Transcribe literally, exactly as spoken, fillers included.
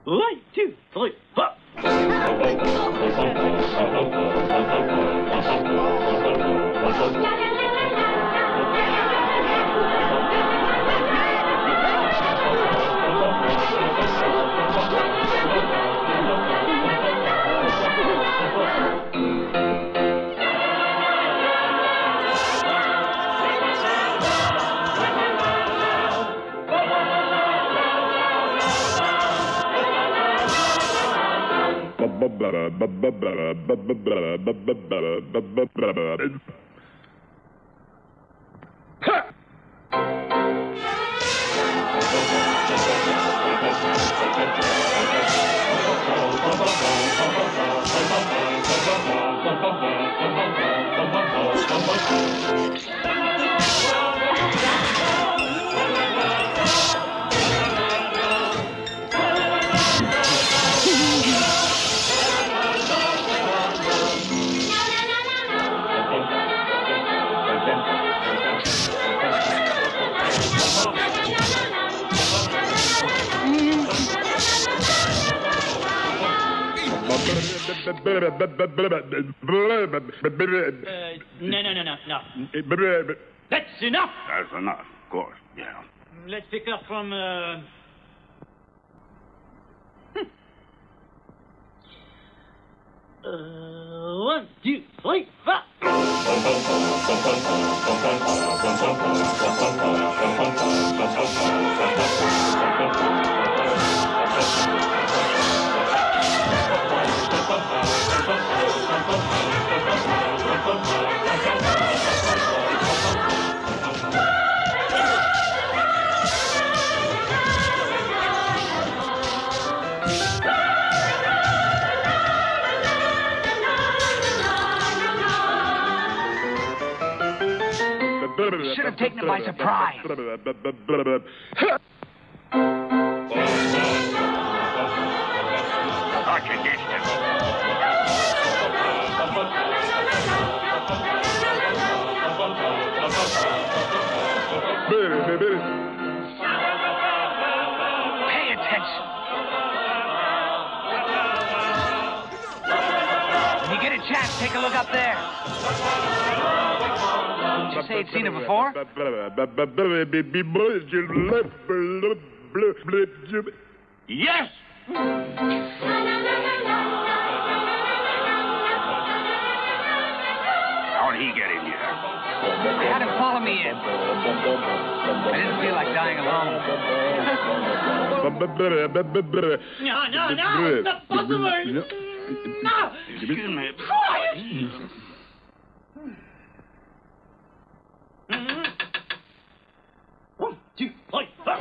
One, two, three, four. Uh, no, no, no, no, no. That's enough. That's enough, of course, yeah. Let's pick up from, uh... uh one, two, three, four. Should have taken him by surprise. Thought you ditched him. Pay attention. When you get a chance, take a look up there. Did you say you'd seen it before? Yes! How'd he get in here? I had him follow me in. I didn't feel like dying alone. No, no, no! It's not possible! No! Excuse me. Quiet! One, two, three, four.